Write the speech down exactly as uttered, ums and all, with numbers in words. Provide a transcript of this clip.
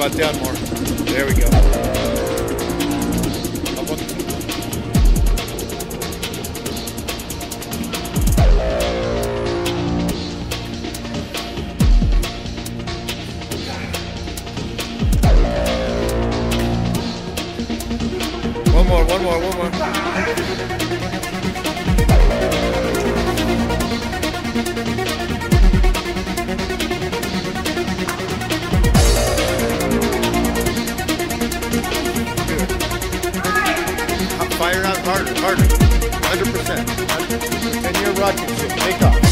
on, down more. There we go. Up on. One more, one more, one more. Fire out harder, harder. one hundred percent. ten-year rocket ship. Take off.